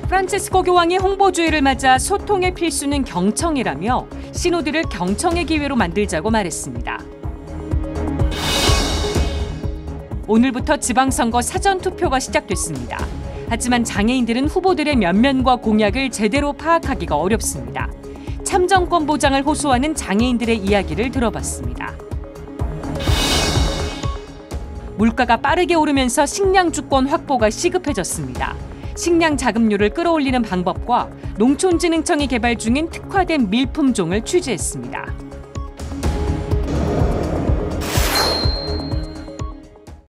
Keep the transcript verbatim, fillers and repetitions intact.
프란치스코 교황이 홍보주의를 맞아 소통의 필수는 경청이라며 신호들을 경청의 기회로 만들자고 말했습니다. 오늘부터 지방선거 사전투표가 시작됐습니다. 하지만 장애인들은 후보들의 면면과 공약을 제대로 파악하기가 어렵습니다. 참정권 보장을 호소하는 장애인들의 이야기를 들어봤습니다. 물가가 빠르게 오르면서 식량 주권 확보가 시급해졌습니다. 식량 자급률을 끌어올리는 방법과 농촌진흥청이 개발 중인 특화된 밀품종을 취재했습니다.